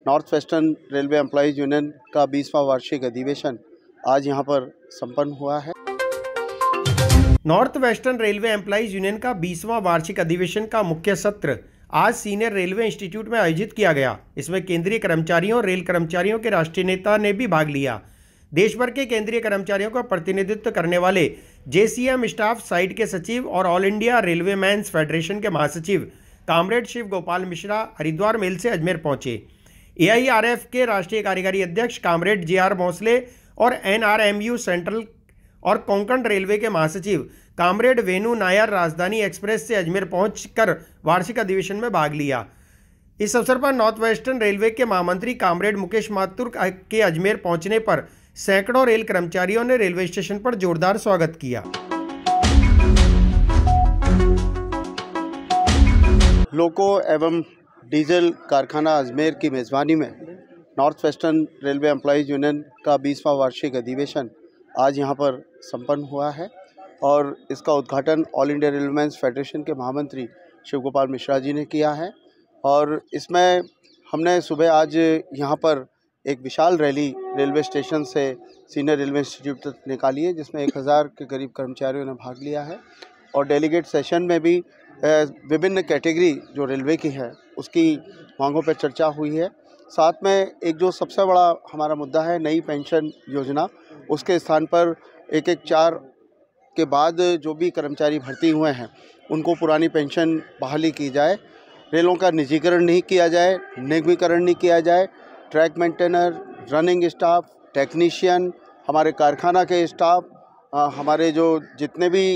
North western railway employees union का 20वां वार्षिक अधिवेशन आज यहां पर संपन्न हुआ है। North western railway employees union का 20वां वार्षिक अधिवेशन का मुख्य सत्र आज सीनियर रेलवे इंस्टीट्यूट में आयोजित किया गया। इसमें केंद्रीय कर्मचारियों और रेल कर्मचारियों के राष्ट्रीय नेता ने भी भाग लिया। देश भर के केंद्रीय कर्मचारियों का प्रतिनिधित्व करने वाले जेसीएम स्टाफ साइट के सचिव और all India railway men's federation के महासचिव कामरेड शिव गोपाल मिश्रा हरिद्वार मेल से अजमेर पहुंचे। एआईआरएफ के राष्ट्रीय कार्यकारी अध्यक्ष कामरेड जेआर भोसले और एनआरएमयू सेंट्रल और कोंकण रेलवे के महासचिव कामरेड वेणु नायर राजधानी एक्सप्रेस से अजमेर पहुंचकर वार्षिक अधिवेशन में भाग लिया। इस अवसर पर नॉर्थ वेस्टर्न रेलवे के महामंत्री कामरेड मुकेश माथुर के अजमेर पहुंचने पर सैकड़ों रेल कर्मचारियों ने रेलवे स्टेशन पर जोरदार स्वागत किया। लोको एवं डीजल कारखाना अजमेर की मेज़बानी में north western railway employees union का 20वां वार्षिक अधिवेशन आज यहां पर संपन्न हुआ है और इसका उद्घाटन all India railway men's federation के महामंत्री शिव गोपाल मिश्रा जी ने किया है। और इसमें हमने सुबह आज यहां पर एक विशाल रैली रेलवे स्टेशन से सीनियर रेलवे इंस्टीट्यूट तक निकाली है, जिसमें 1000 के करीब कर्मचारियों ने भाग लिया है। और डेलीगेट सेशन में भी विभिन्न कैटेगरी जो रेलवे की है उसकी मांगों पर चर्चा हुई है। साथ में एक जो सबसे बड़ा हमारा मुद्दा है नई पेंशन योजना, उसके स्थान पर 114 के बाद जो भी कर्मचारी भर्ती हुए हैं उनको पुरानी पेंशन बहाली की जाए, रेलों का निजीकरण नहीं किया जाए, निगमीकरण नहीं किया जाए। Track maintainer, running staff, technician, हमारे कारखाना के स्टाफ, हमारे जो जितने भी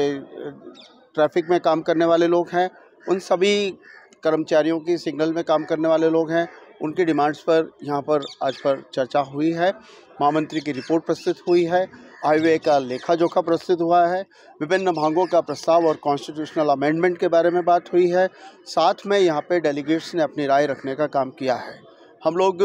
ट्रैफिक में काम करने वाले लोग हैं, उन सभी कर्मचारियों की सिग्नल में काम करने वाले लोग हैं, उनकी डिमांड्स पर यहाँ पर आज पर चर्चा हुई है। महामंत्री की रिपोर्ट प्रस्तुत हुई है, हाईवे का लेखा जोखा प्रस्तुत हुआ है, विभिन्न मांगों का प्रस्ताव और कॉन्स्टिट्यूशनल अमेंडमेंट के बारे में बात हुई है। साथ में यहाँ पे डेलीगेट्स ने अपनी राय रखने का काम किया है। हम लोग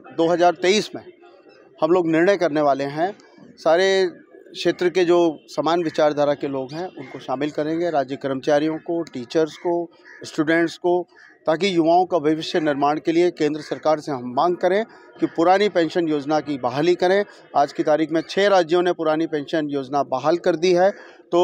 2023 में हम लोग निर्णय करने वाले हैं, सारे क्षेत्र के जो समान विचारधारा के लोग हैं उनको शामिल करेंगे, राज्य कर्मचारियों को, टीचर्स को, स्टूडेंट्स को, ताकि युवाओं का भविष्य निर्माण के लिए केंद्र सरकार से हम मांग करें कि पुरानी पेंशन योजना की बहाली करें। आज की तारीख में 6 राज्यों ने पुरानी पेंशन योजना बहाल कर दी है। तो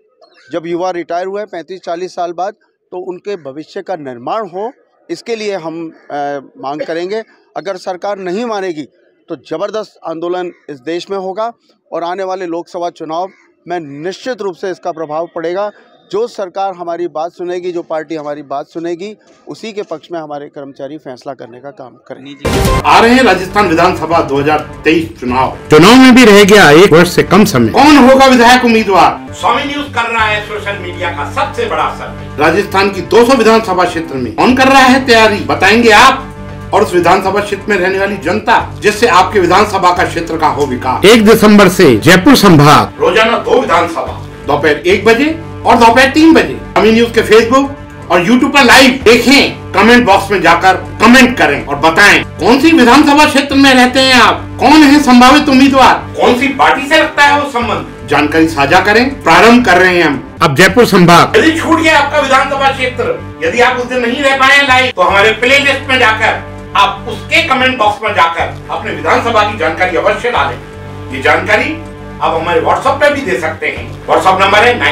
जब युवा रिटायर हुए 35-40 साल बाद, तो उनके भविष्य का निर्माण हो, इसके लिए हम मांग करेंगे। अगर सरकार नहीं मानेगी तो ज़बरदस्त आंदोलन इस देश में होगा और आने वाले लोकसभा चुनाव में निश्चित रूप से इसका प्रभाव पड़ेगा। जो सरकार हमारी बात सुनेगी, जो पार्टी हमारी बात सुनेगी, उसी के पक्ष में हमारे कर्मचारी फैसला करने का काम करेंगे। आ रहे हैं राजस्थान विधानसभा 2023 चुनाव में भी रह गया 1 वर्ष से कम समय। कौन होगा विधायक उम्मीदवार? स्वामी न्यूज कर रहा है सोशल मीडिया का सबसे बड़ा सर्वे। राजस्थान की 200 विधानसभा क्षेत्र में कौन कर रहा है तैयारी, बताएंगे आप और उस विधानसभा क्षेत्र में रहने वाली जनता, जिससे आपके विधानसभा का क्षेत्र का हो विकास। 1 दिसंबर से जयपुर संभाग रोजाना 2 विधानसभा, दोपहर 1 बजे और दोपहर 3 बजे। स्वामी न्यूज के फेसबुक और यूट्यूब पर लाइव देखें, कमेंट बॉक्स में जाकर कमेंट करें और बताएं कौन सी विधानसभा क्षेत्र में रहते हैं आप, कौन है संभावित उम्मीदवार, कौन सी पार्टी से रखता है वो संबंध, जानकारी साझा करें। प्रारंभ कर रहे हैं हम अब जयपुर संभाग। यदि छूट गया आपका विधानसभा क्षेत्र, यदि आप उस दिन नहीं रह पाए लाइव, तो हमारे प्ले लिस्ट में जाकर आप उसके कमेंट बॉक्स में जाकर अपने विधानसभा की जानकारी अवश्य डालें। ये जानकारी आप हमारे व्हाट्सएप पे भी दे सकते हैं। व्हाट्सएप नंबर है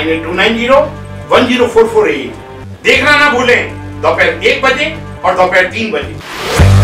9829010448। देखना ना भूलें, दोपहर 1 बजे और दोपहर 3 बजे।